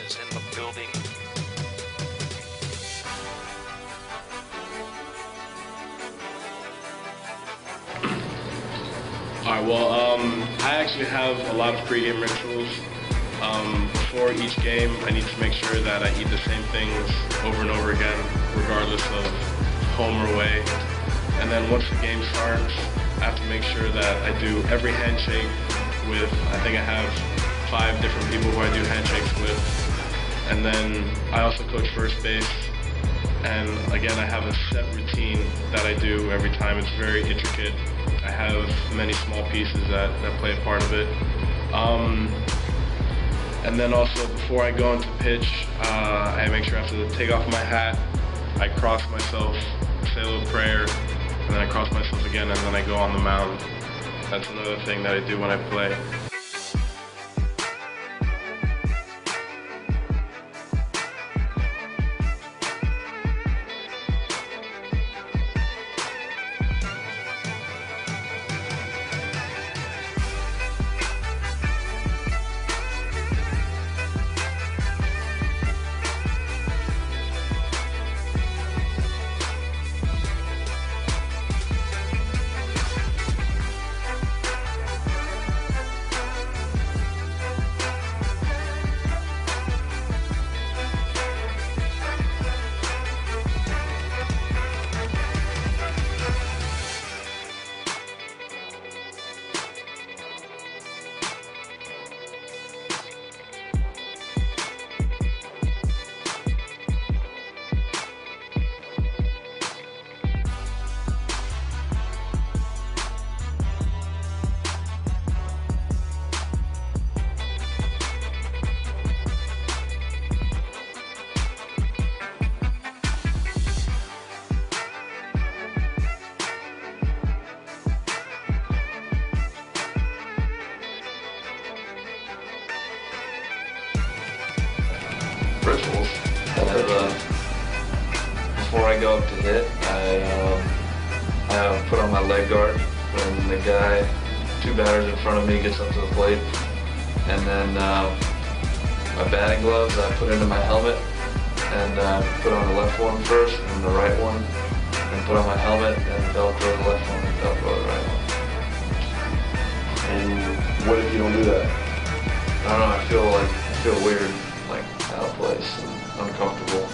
is in the building. Alright, well, I actually have a lot of pregame rituals. Before each game, I need to make sure that I eat the same things over and over again, regardless of home or away. And then once the game starts, I have to make sure that I do every handshake with, I think I have 5 different people who I do handshakes with. And then I also coach first base. And again, I have a set routine that I do every time. It's very intricate. I have many small pieces that play a part of it. And then also before I go into pitch, I make sure I have to take off my hat, I cross myself, say a little prayer, and then I cross myself again, and then I go on the mound. That's another thing that I do when I play. Rituals. Before I go up to hit, I put on my leg guard when the guy, 2 batters in front of me, gets up to the plate. And then my batting gloves I put into my helmet, and put on the left one first, and then the right one, and put on my helmet, and velcro the left one, and velcro the right one. And what if you don't do that? I don't know, I feel weird, like out of place and uncomfortable.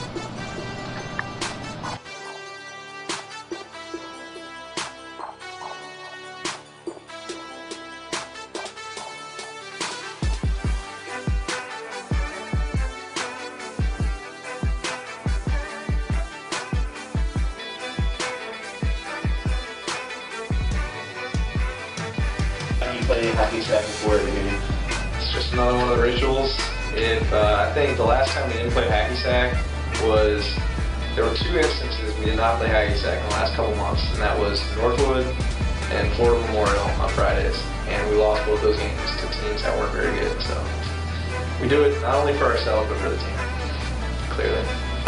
You play hockey sack before the game. It's just another one of the rituals. I think the last time we didn't play hacky sack was, there were 2 instances we did not play hacky sack in the last couple months, and that was Northwood and Florida Memorial on Fridays, and we lost both those games to teams that weren't very good. So we do it not only for ourselves but for the team, clearly.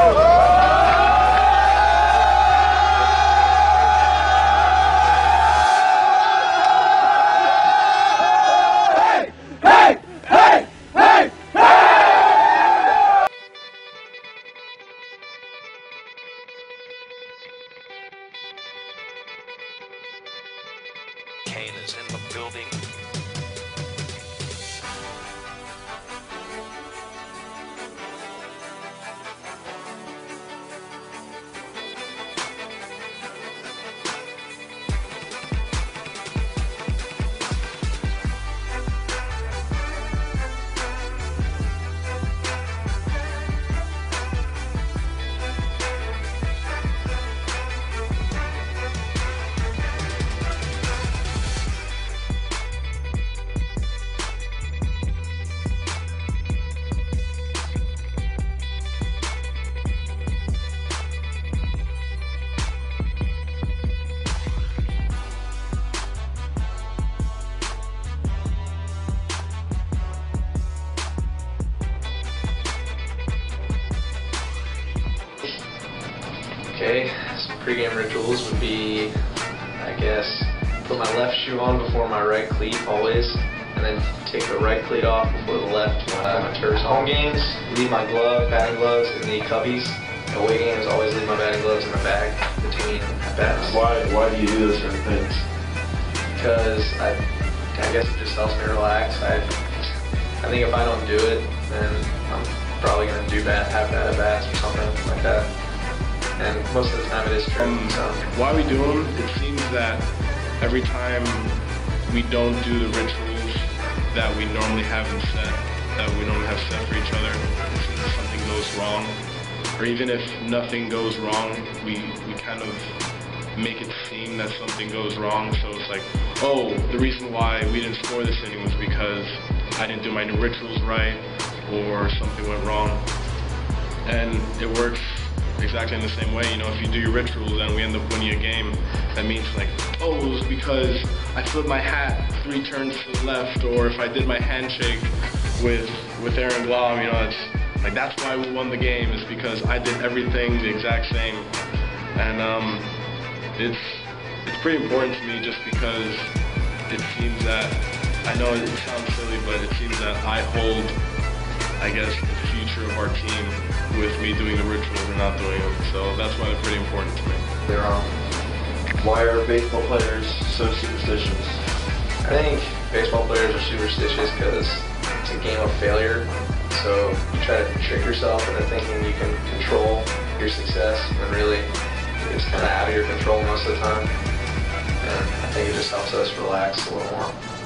Kane is in the building. Okay, some pregame rituals would be, I guess, put my left shoe on before my right cleat always, and and then take the right cleat off before the left when I my turf. Home games, leave my batting gloves in the cubbies. Away games, always leave my batting gloves in my bag between bats. Why do you do those certain things? Because I guess it just helps me relax. I think if I don't do it, then I'm probably going to have bad at bats or something like that. And most of the time it is true. So. Why we do them, it seems that every time we don't do the rituals that we normally have set for each other, it seems that something goes wrong. Or even if nothing goes wrong, we kind of make it seem that something goes wrong. So it's like, oh, the reason why we didn't score this inning was because I didn't do my new rituals right, or something went wrong. And it works exactly in the same way. You know, if you do your rituals and we end up winning a game, that means like, oh, it was because I flipped my hat 3 turns to the left, or if I did my handshake with Aaron Glom, you know, that's why we won the game, is because I did everything the exact same. And it's pretty important to me, just because it seems that, I know it sounds silly, but it seems that I hold, I guess, the future of our team with me doing the rituals and not doing them. So that's why they're pretty important to me. They're why are baseball players so superstitious? I think baseball players are superstitious because it's a game of failure. So you try to trick yourself into thinking you can control your success, when really it's kind of out of your control most of the time. And I think it just helps us relax a little more.